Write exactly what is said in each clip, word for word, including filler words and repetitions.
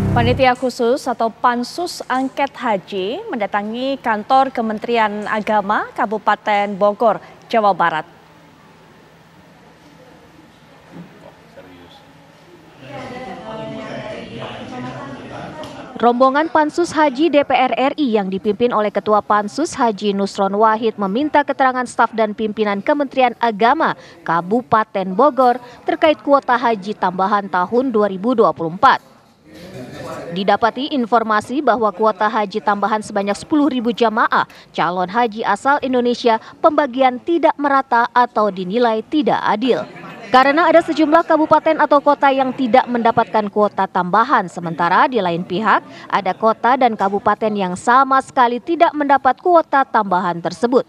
Panitia khusus atau Pansus Angket Haji mendatangi kantor Kementerian Agama Kabupaten Bogor, Jawa Barat. Rombongan Pansus Haji D P R R I yang dipimpin oleh Ketua Pansus Haji Nusron Wahid meminta keterangan staf dan pimpinan Kementerian Agama Kabupaten Bogor terkait kuota haji tambahan tahun dua ribu dua puluh empat. Didapati informasi bahwa kuota haji tambahan sebanyak sepuluh ribu jamaah calon haji asal Indonesia pembagian tidak merata atau dinilai tidak adil. Karena ada sejumlah kabupaten atau kota yang tidak mendapatkan kuota tambahan, sementara di lain pihak ada kota dan kabupaten yang sama sekali tidak mendapat kuota tambahan tersebut.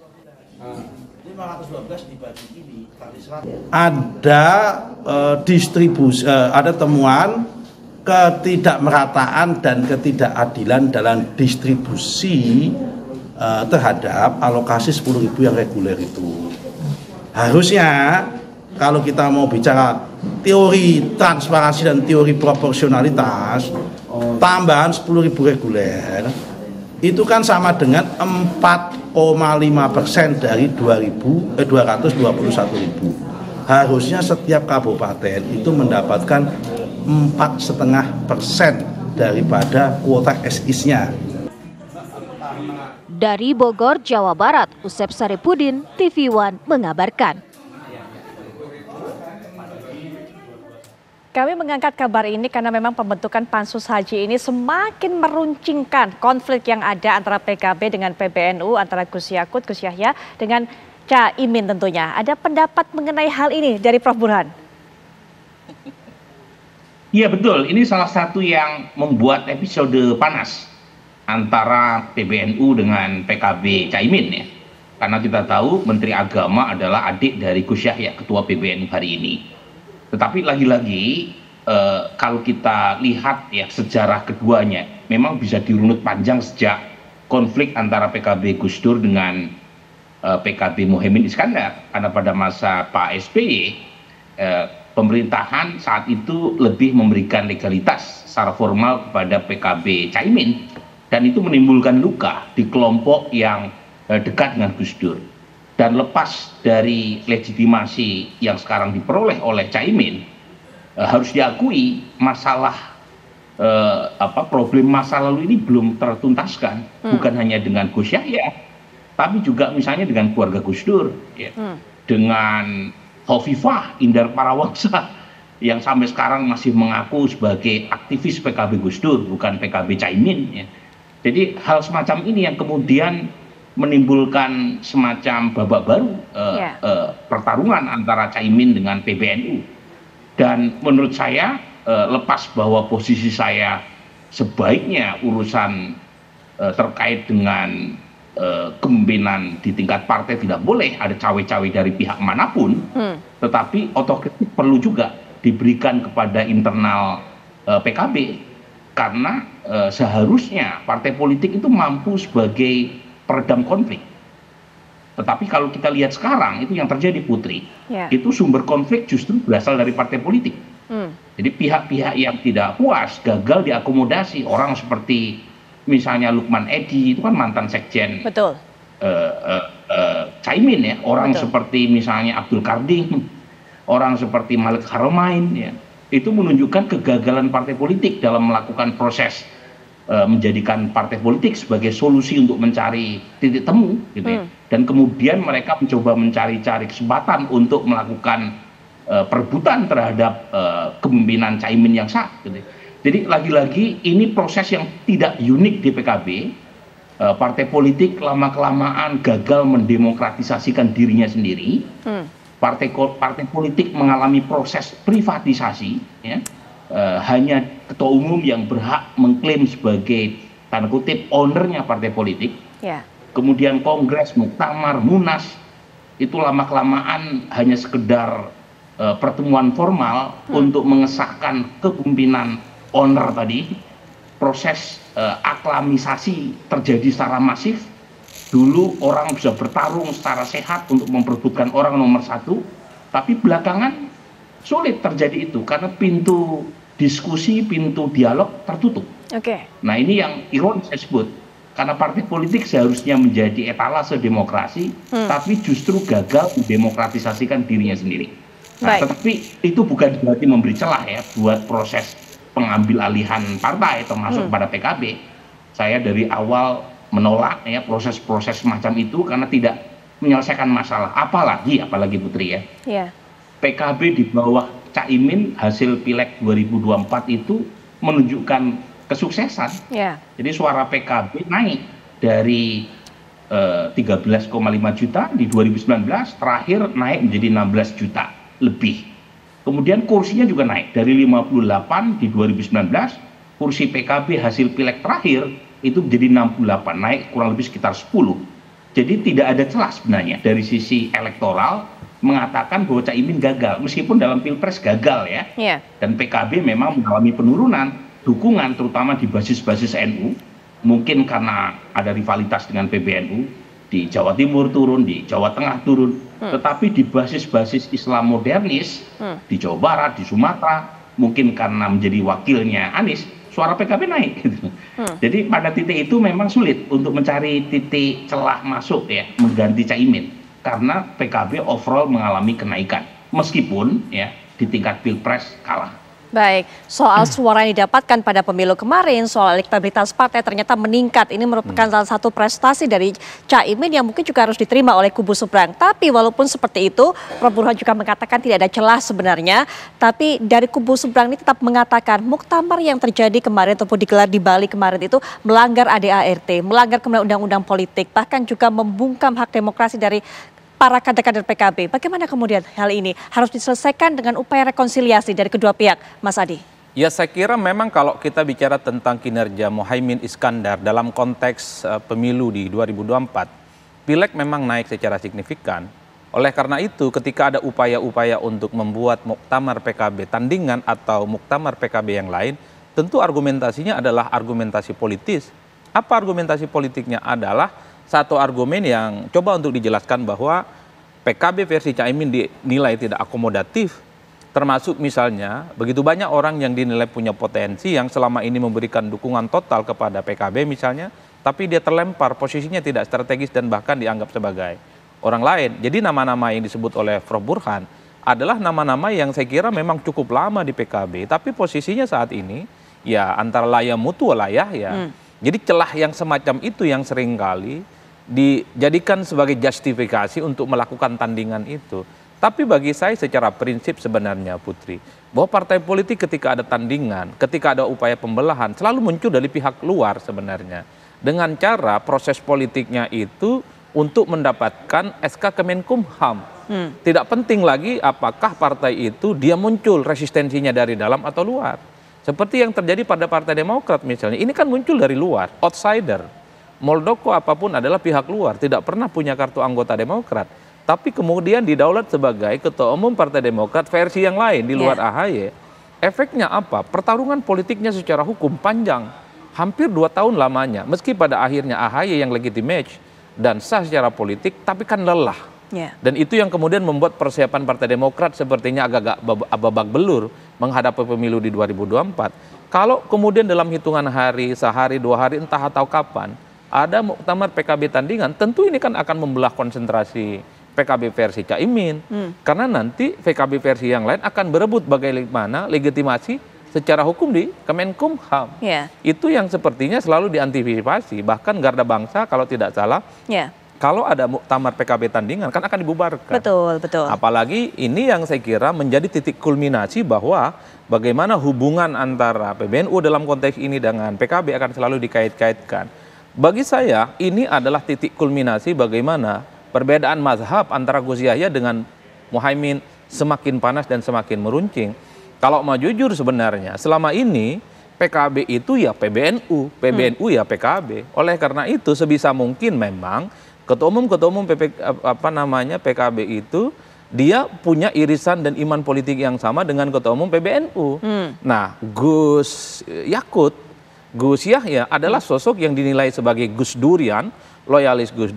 Ada uh, distribusi, uh, ada temuan ketidakmerataan dan ketidakadilan dalam distribusi uh, terhadap alokasi sepuluh ribu yang reguler itu. Harusnya kalau kita mau bicara teori transparansi dan teori proporsionalitas, tambahan sepuluh ribu reguler itu kan sama dengan empat koma lima persen dari dua ratus dua puluh satu ribu. Harusnya setiap kabupaten itu mendapatkan empat koma lima persen daripada kuota S I S-nya. Dari Bogor, Jawa Barat, Usep Saripudin, T V One mengabarkan. Kami mengangkat kabar ini karena memang pembentukan Pansus Haji ini semakin meruncingkan konflik yang ada antara P K B dengan P B N U, antara Gus Yakut, Gus Yahya dengan Caimin tentunya. Ada pendapat mengenai hal ini dari Prof Burhan? Iya betul, ini salah satu yang membuat episode panas antara P B N U dengan P K B Caimin ya. Karena kita tahu Menteri Agama adalah adik dari Gus Yahya, Ketua P B N U hari ini. Tetapi lagi-lagi eh, kalau kita lihat ya sejarah keduanya memang bisa dirunut panjang sejak konflik antara P K B Gus Dur dengan eh, P K B Muhaimin Iskandar. Karena pada masa Pak S B Y eh, pemerintahan saat itu lebih memberikan legalitas secara formal kepada P K B Caimin dan itu menimbulkan luka di kelompok yang eh, dekat dengan Gus Dur. Dan lepas dari legitimasi yang sekarang diperoleh oleh Caimin, eh, harus diakui masalah eh, apa problem masa lalu ini belum tertuntaskan, hmm. bukan hanya dengan Gus Yahya, tapi juga misalnya dengan keluarga Gus Dur, ya. hmm. dengan Hovifah Indar Parawangsa yang sampai sekarang masih mengaku sebagai aktivis P K B Gus Dur, bukan P K B Caimin. Ya. Jadi hal semacam ini yang kemudian menimbulkan semacam babak baru uh, yeah. uh, pertarungan antara Caimin dengan P B N U. Dan menurut saya uh, lepas bahwa posisi saya sebaiknya urusan uh, terkait dengan uh, kepemimpinan di tingkat partai tidak boleh ada cawe-cawe dari pihak manapun, hmm. tetapi otokritik perlu juga diberikan kepada internal uh, P K B karena uh, seharusnya partai politik itu mampu sebagai peredam konflik. Tetapi kalau kita lihat sekarang itu yang terjadi Putri, yeah. itu sumber konflik justru berasal dari partai politik. Hmm. Jadi pihak-pihak yang tidak puas gagal diakomodasi orang seperti misalnya Lukman Edi itu kan mantan sekjen. Betul. Uh, uh, uh, Caimin ya, orang Betul. Seperti misalnya Abdul Karding, orang seperti Malik Haramain ya, itu menunjukkan kegagalan partai politik dalam melakukan proses menjadikan partai politik sebagai solusi untuk mencari titik temu gitu ya. Hmm. Dan kemudian mereka mencoba mencari-cari kesempatan untuk melakukan uh, perebutan terhadap uh, kepemimpinan Caimin yang sah gitu ya. Jadi lagi-lagi ini proses yang tidak unik di P K B. uh, partai politik lama-kelamaan gagal mendemokratisasikan dirinya sendiri. hmm. partai partai politik mengalami proses privatisasi ya. Uh, hanya ketua umum yang berhak mengklaim sebagai tanda kutip ownernya partai politik. Yeah. Kemudian kongres, muktamar, munas itu lama-kelamaan hanya sekedar uh, pertemuan formal hmm. untuk mengesahkan kepemimpinan owner tadi. Proses uh, aklamisasi terjadi secara masif. Dulu orang bisa bertarung secara sehat untuk memperebutkan orang nomor satu, tapi belakangan sulit terjadi itu karena pintu diskusi, pintu dialog tertutup. Oke. Nah ini yang ironis saya sebut. Karena partai politik seharusnya menjadi etalase demokrasi, hmm. tapi justru gagal mendemokratisasikan dirinya sendiri. Nah, tetapi itu bukan berarti memberi celah ya buat proses pengambil alihan partai termasuk hmm. pada P K B. Saya dari awal menolak ya proses-proses semacam itu karena tidak menyelesaikan masalah. Apalagi, apalagi Putri ya, yeah. P K B di bawah Caimin hasil Pileg dua ribu dua puluh empat itu menunjukkan kesuksesan. Yeah. Jadi suara P K B naik dari uh, tiga belas koma lima juta di dua ribu sembilan belas, terakhir naik menjadi enam belas juta lebih. Kemudian kursinya juga naik dari lima puluh delapan di dua ribu sembilan belas, kursi P K B hasil Pileg terakhir itu menjadi enam puluh delapan, naik kurang lebih sekitar sepuluh. Jadi tidak ada celah sebenarnya dari sisi elektoral mengatakan bahwa Caimin gagal, meskipun dalam Pilpres gagal ya. Yeah. Dan P K B memang mengalami penurunan dukungan terutama di basis-basis N U, mungkin karena ada rivalitas dengan P B N U, di Jawa Timur turun, di Jawa Tengah turun, hmm. tetapi di basis-basis Islam modernis, hmm. di Jawa Barat, di Sumatera, mungkin karena menjadi wakilnya Anies, suara P K B naik. Gitu. Hmm. Jadi pada titik itu memang sulit untuk mencari titik celah masuk ya, mengganti Caimin, karena P K B overall mengalami kenaikan, meskipun ya di tingkat Pilpres kalah. Baik, soal suara yang didapatkan pada pemilu kemarin, soal elektabilitas partai ternyata meningkat. Ini merupakan salah satu prestasi dari Caimin yang mungkin juga harus diterima oleh kubu seberang. Tapi walaupun seperti itu, Prof Burhan juga mengatakan tidak ada celah sebenarnya. Tapi dari kubu seberang ini tetap mengatakan muktamar yang terjadi kemarin ataupun digelar di Bali kemarin itu melanggar A D A R T, melanggar kemudian undang-undang politik, bahkan juga membungkam hak demokrasi dari para kader-kader P K B. Bagaimana kemudian hal ini harus diselesaikan dengan upaya rekonsiliasi dari kedua pihak, Mas Adi? Ya, saya kira memang kalau kita bicara tentang kinerja Muhaimin Iskandar dalam konteks uh, pemilu di dua ribu dua puluh empat, Pileg memang naik secara signifikan. Oleh karena itu, ketika ada upaya-upaya untuk membuat muktamar P K B tandingan atau muktamar P K B yang lain, tentu argumentasinya adalah argumentasi politis. Apa argumentasi politiknya? Adalah satu argumen yang coba untuk dijelaskan bahwa P K B versi Caimin dinilai tidak akomodatif, termasuk misalnya begitu banyak orang yang dinilai punya potensi yang selama ini memberikan dukungan total kepada P K B misalnya, tapi dia terlempar, posisinya tidak strategis dan bahkan dianggap sebagai orang lain. Jadi nama-nama yang disebut oleh Prof Burhan adalah nama-nama yang saya kira memang cukup lama di P K B, tapi posisinya saat ini ya antara layah mutu layah ya. Hmm. Jadi celah yang semacam itu yang seringkali dijadikan sebagai justifikasi untuk melakukan tandingan itu. Tapi bagi saya secara prinsip sebenarnya Putri, bahwa partai politik ketika ada tandingan, ketika ada upaya pembelahan, selalu muncul dari pihak luar sebenarnya. Dengan cara proses politiknya itu untuk mendapatkan S K Kemenkumham. Hmm. Tidak penting lagi apakah partai itu dia muncul resistensinya dari dalam atau luar. Seperti yang terjadi pada Partai Demokrat misalnya, ini kan muncul dari luar, outsider. Muldoko apapun adalah pihak luar, tidak pernah punya kartu anggota Demokrat. Tapi kemudian didaulat sebagai ketua umum Partai Demokrat versi yang lain di luar yeah. A H Y. Efeknya apa? Pertarungan politiknya secara hukum panjang, hampir dua tahun lamanya. Meski pada akhirnya A H Y yang legitimate dan sah secara politik, tapi kan lelah. Yeah. Dan itu yang kemudian membuat persiapan Partai Demokrat sepertinya agak-agak babak belur menghadapi pemilu di dua ribu dua puluh empat. Kalau kemudian dalam hitungan hari, sehari, dua hari, entah atau kapan, ada muktamar P K B tandingan, tentu ini kan akan membelah konsentrasi P K B versi Caimin. Hmm. Karena nanti P K B versi yang lain akan berebut bagaimana legitimasi secara hukum di Kemenkumham. Yeah. Itu yang sepertinya selalu diantisipasi. Bahkan Garda Bangsa kalau tidak salah, yeah. kalau ada muktamar P K B tandingan kan akan dibubarkan. Betul, betul. Apalagi ini yang saya kira menjadi titik kulminasi bahwa bagaimana hubungan antara P B N U dalam konteks ini dengan P K B akan selalu dikait-kaitkan. Bagi saya ini adalah titik kulminasi bagaimana perbedaan mazhab antara Gus Yahya dengan Muhaimin semakin panas dan semakin meruncing. Kalau mau jujur sebenarnya selama ini P K B itu ya P B N U, P B N U hmm. ya P K B. Oleh karena itu sebisa mungkin memang ketua umum ketua umum P P, apa namanya P K B itu dia punya irisan dan iman politik yang sama dengan ketua umum P B N U. Hmm. Nah, Gus Yakut Gus Yahya adalah sosok yang dinilai sebagai Gus Durian, loyalis Gus Dur,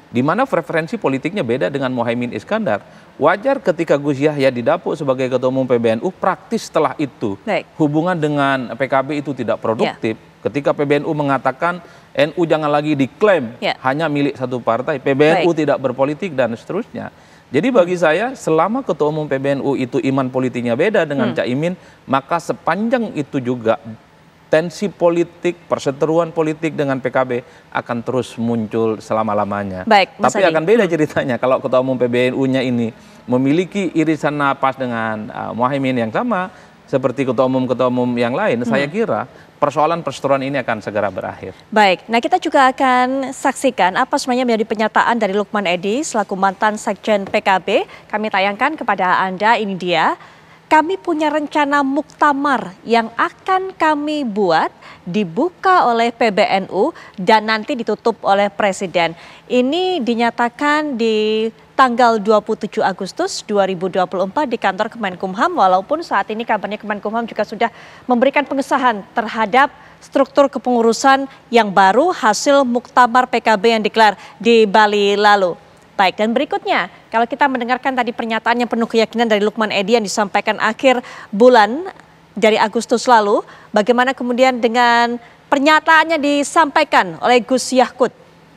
di mana preferensi politiknya beda dengan Muhaimin Iskandar. Wajar ketika Gus Yahya didapuk sebagai Ketua Umum P B N U, praktis setelah itu Baik. hubungan dengan P K B itu tidak produktif. Ya. Ketika P B N U mengatakan N U jangan lagi diklaim ya. hanya milik satu partai, P B N U Baik. tidak berpolitik dan seterusnya. Jadi bagi hmm. saya selama Ketua Umum P B N U itu iman politiknya beda dengan hmm. Caimin, maka sepanjang itu juga tensi politik, perseteruan politik dengan P K B akan terus muncul selama-lamanya. Baik, Tapi Adi. akan beda ceritanya kalau Ketua Umum P B N U-nya ini memiliki irisan napas dengan uh, Muhaimin yang sama seperti Ketua Umum-Ketua Umum yang lain, hmm. saya kira persoalan perseteruan ini akan segera berakhir. Baik, nah kita juga akan saksikan apa sebenarnya menjadi pernyataan dari Lukman Edy selaku mantan Sekjen P K B. Kami tayangkan kepada Anda, ini dia. Kami punya rencana muktamar yang akan kami buat, dibuka oleh P B N U dan nanti ditutup oleh Presiden. Ini dinyatakan di tanggal dua puluh tujuh Agustus dua ribu dua puluh empat di kantor Kemenkumham, walaupun saat ini kabarnya Kemenkumham juga sudah memberikan pengesahan terhadap struktur kepengurusan yang baru hasil muktamar P K B yang digelar di Bali lalu. Baik, dan berikutnya kalau kita mendengarkan tadi pernyataan yang penuh keyakinan dari Lukman Edy yang disampaikan akhir bulan dari Agustus lalu, bagaimana kemudian dengan pernyataannya disampaikan oleh Gus Yakut.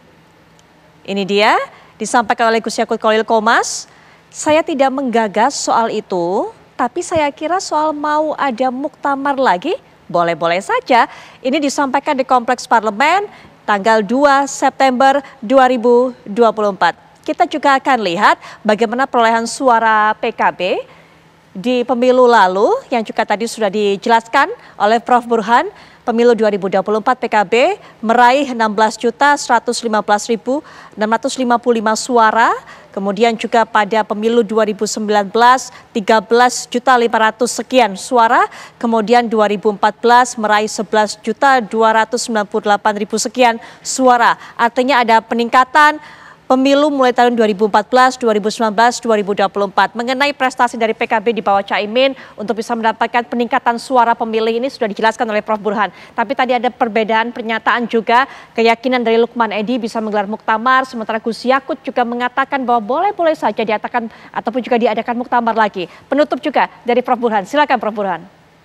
Ini dia, disampaikan oleh Gus Yakut Khalil Qomas, saya tidak menggagas soal itu, tapi saya kira soal mau ada muktamar lagi, boleh-boleh saja. Ini disampaikan di Kompleks Parlemen tanggal dua September dua ribu dua puluh empat. Kita juga akan lihat bagaimana perolehan suara P K B di pemilu lalu yang juga tadi sudah dijelaskan oleh Prof Burhan. Pemilu dua ribu dua puluh empat P K B meraih enam belas juta seratus lima belas ribu enam ratus lima puluh lima suara. Kemudian juga pada pemilu dua ribu sembilan belas tiga belas juta lima ratus sekian suara. Kemudian dua ribu empat belas meraih sebelas juta dua ratus sembilan puluh delapan ribu sekian suara. Artinya ada peningkatan pemilu mulai tahun dua ribu empat belas, dua ribu sembilan belas, dua ribu dua puluh empat. Mengenai prestasi dari P K B di bawah Caimin untuk bisa mendapatkan peningkatan suara pemilih ini sudah dijelaskan oleh Prof Burhan. Tapi tadi ada perbedaan pernyataan juga, keyakinan dari Lukman Edy bisa menggelar muktamar, sementara Gus Yakut juga mengatakan bahwa boleh-boleh saja diadakan ataupun juga diadakan muktamar lagi. Penutup juga dari Prof Burhan. Silakan Prof Burhan.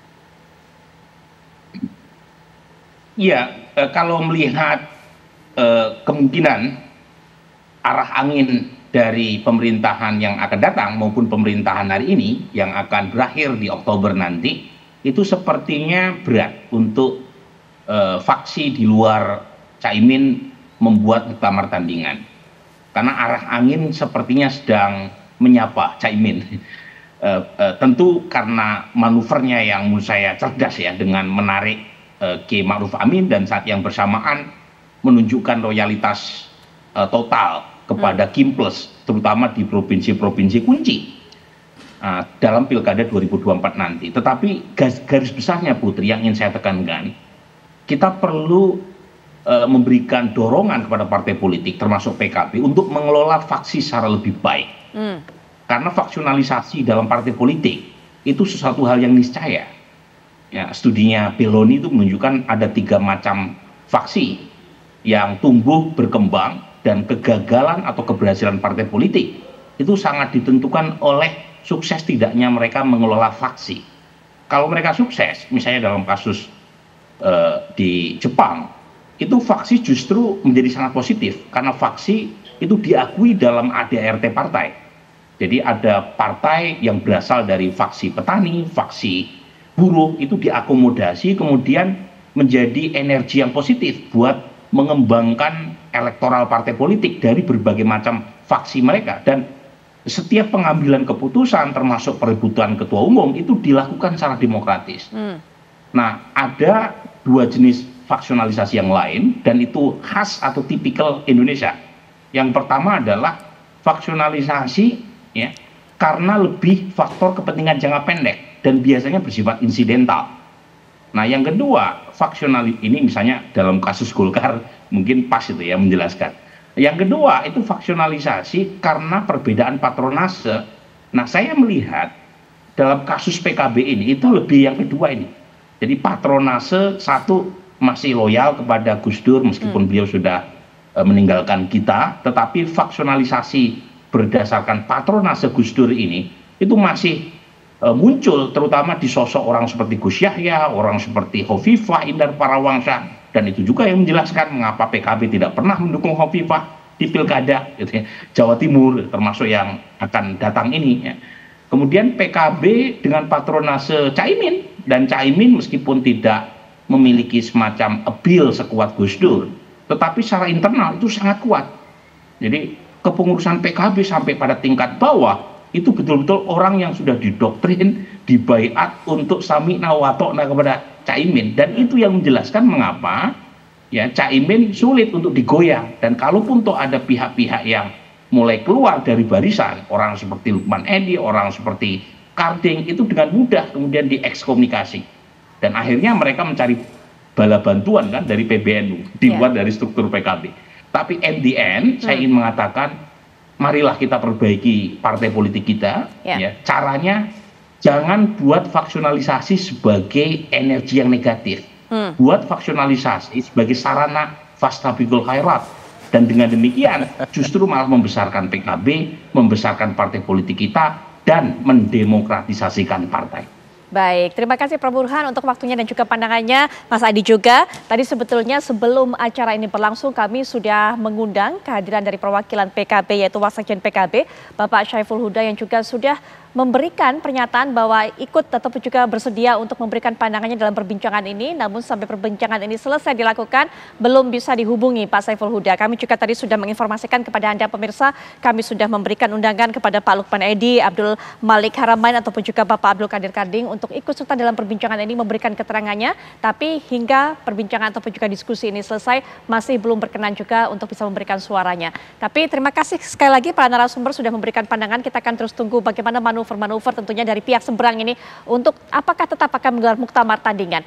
Iya, eh, kalau melihat eh, kemungkinan arah angin dari pemerintahan yang akan datang maupun pemerintahan hari ini yang akan berakhir di Oktober nanti, itu sepertinya berat untuk uh, faksi di luar Caimin membuat muktamar tandingan. Karena arah angin sepertinya sedang menyapa Caimin. Uh, uh, tentu karena manuvernya yang menurut saya cerdas ya, dengan menarik uh, Kiai Ma'ruf Amin dan saat yang bersamaan menunjukkan loyalitas uh, total kepada Kim Plus, terutama di provinsi-provinsi kunci uh, dalam Pilkada dua ribu dua puluh empat nanti. Tetapi garis, garis besarnya Putri yang ingin saya tekankan, kita perlu uh, memberikan dorongan kepada partai politik termasuk P K B untuk mengelola faksi secara lebih baik. Hmm. Karena faksionalisasi dalam partai politik itu sesuatu hal yang niscaya. Ya, studinya Belloni itu menunjukkan ada tiga macam faksi yang tumbuh berkembang, dan kegagalan atau keberhasilan partai politik itu sangat ditentukan oleh sukses tidaknya mereka mengelola faksi. Kalau mereka sukses, misalnya dalam kasus uh, di Jepang, itu faksi justru menjadi sangat positif karena faksi itu diakui dalam A D A R T partai. Jadi ada partai yang berasal dari faksi petani, faksi buruh, itu diakomodasi kemudian menjadi energi yang positif buat mengembangkan elektoral partai politik dari berbagai macam faksi mereka, dan setiap pengambilan keputusan termasuk perebutan ketua umum itu dilakukan secara demokratis. Hmm. Nah, ada dua jenis faksionalisasi yang lain dan itu khas atau tipikal Indonesia. Yang pertama adalah faksionalisasi ya karena lebih faktor kepentingan jangka pendek dan biasanya bersifat insidental. Nah, yang kedua, faksionalis ini misalnya dalam kasus Golkar mungkin pas itu ya menjelaskan. Yang kedua itu faksionalisasi karena perbedaan patronase. Nah, saya melihat dalam kasus P K B ini itu lebih yang kedua ini. Jadi patronase satu masih loyal kepada Gus Dur meskipun hmm. beliau sudah uh, meninggalkan kita, tetapi faksionalisasi berdasarkan patronase Gus Dur ini itu masih uh, muncul, terutama di sosok orang seperti Gus Yahya, orang seperti Hovifah Indar Parawansa, dan itu juga yang menjelaskan mengapa P K B tidak pernah mendukung Hovifah di pilkada gitu ya, Jawa Timur termasuk yang akan datang ini ya. Kemudian P K B dengan patronase Caimin, dan Caimin meskipun tidak memiliki semacam appeal sekuat Gus Dur, tetapi secara internal itu sangat kuat. Jadi kepengurusan P K B sampai pada tingkat bawah itu betul-betul orang yang sudah didoktrin, dibaiat untuk sami'na wa ta'na kepada Caimin, dan itu yang menjelaskan mengapa ya Caimin sulit untuk digoyang. Dan kalaupun toh ada pihak-pihak yang mulai keluar dari barisan, orang seperti Lukman Edi, orang seperti Karding, itu dengan mudah kemudian diekskomunikasi, dan akhirnya mereka mencari bala bantuan kan dari P B N U di luar yeah. dari struktur P K B. Tapi at the end hmm. saya ingin mengatakan, marilah kita perbaiki partai politik kita yeah. ya. Caranya jangan buat faksionalisasi sebagai energi yang negatif, hmm. buat faksionalisasi sebagai sarana fastabiqul khairat. Dan dengan demikian justru malah membesarkan P K B, membesarkan partai politik kita, dan mendemokratisasikan partai. Baik, terima kasih Prof Burhan untuk waktunya dan juga pandangannya. Mas Adi juga, tadi sebetulnya sebelum acara ini berlangsung kami sudah mengundang kehadiran dari perwakilan P K B, yaitu Wassekjen P K B, Bapak Syaiful Huda, yang juga sudah memberikan pernyataan bahwa ikut tetap juga bersedia untuk memberikan pandangannya dalam perbincangan ini. Namun sampai perbincangan ini selesai dilakukan, belum bisa dihubungi Pak Syaiful Huda. Kami juga tadi sudah menginformasikan kepada Anda pemirsa, kami sudah memberikan undangan kepada Pak Lukman Edi, Abdul Malik Haramain, ataupun juga Bapak Abdul Qadir Karding untuk ikut serta dalam perbincangan ini memberikan keterangannya. Tapi hingga perbincangan ataupun juga diskusi ini selesai, masih belum berkenan juga untuk bisa memberikan suaranya. Tapi terima kasih sekali lagi para narasumber sudah memberikan pandangan. Kita akan terus tunggu bagaimana manuver manuver tentunya dari pihak seberang ini untuk apakah tetap akan menggelar muktamar tandingan.